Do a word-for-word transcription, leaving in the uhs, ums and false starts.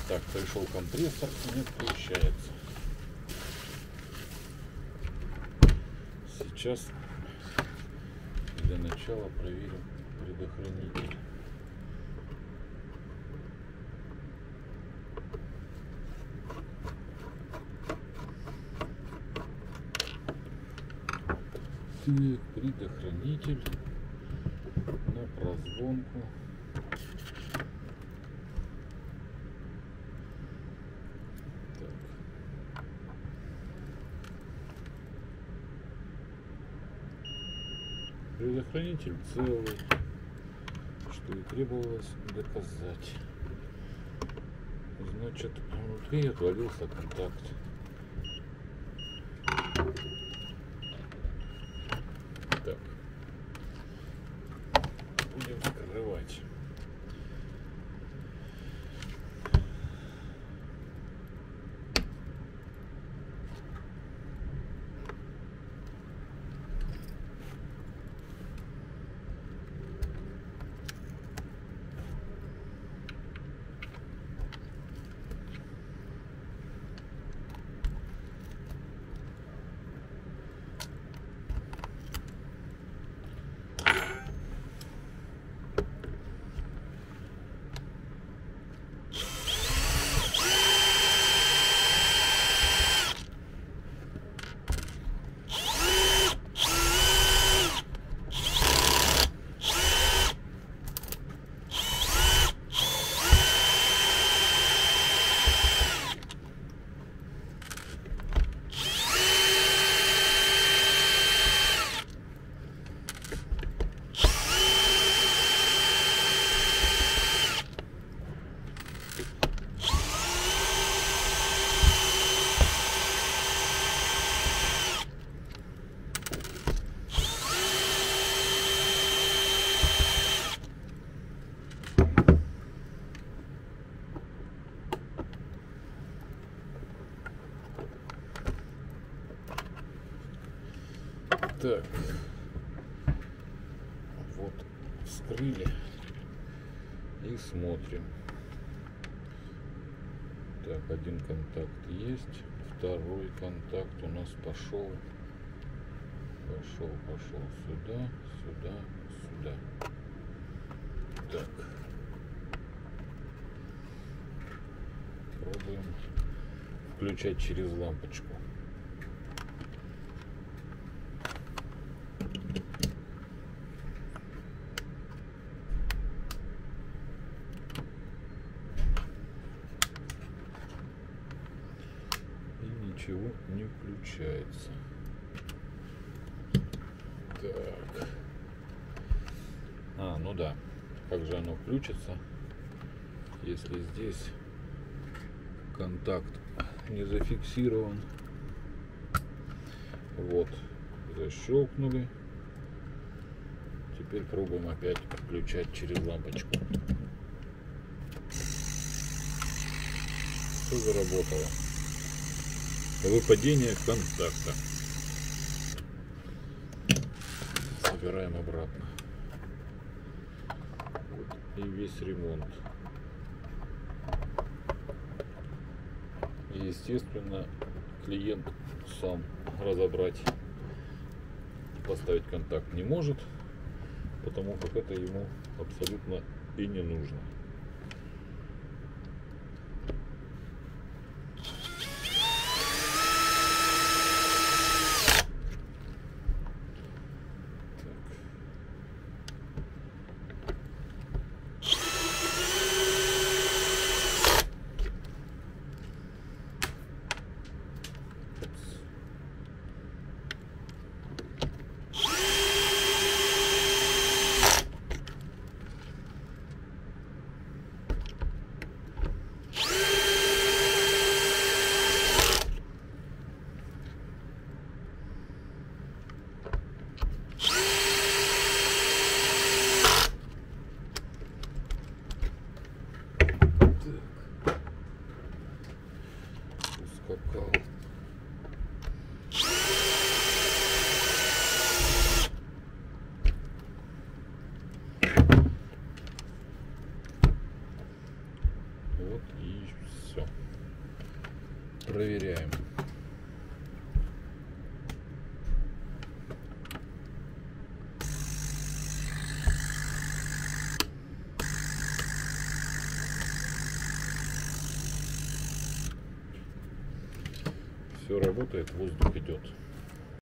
Так, пришел компрессор, не включается. Сейчас для начала проверим предохранитель. Так, предохранитель на прозвонку. Предохранитель целый, что и требовалось доказать. Значит, внутри отвалился контакт. Так, будем вскрывать. Так, вот вскрыли и смотрим. Так, один контакт есть, второй контакт у нас пошел, пошел, пошел сюда, сюда, сюда. Так, пробуем включать через лампочку. Ничего не включается. Так. А, ну да. Как же оно включится, если здесь контакт не зафиксирован? Вот. Защелкнули. Теперь пробуем опять включать через лампочку. Все заработало. Выпадение контакта. Собираем обратно. Вот и весь ремонт. И, естественно, клиент сам разобрать, поставить контакт не может, потому как это ему абсолютно и не нужно. Ускакал. Вот и все. Проверяем. Все работает, воздух идет.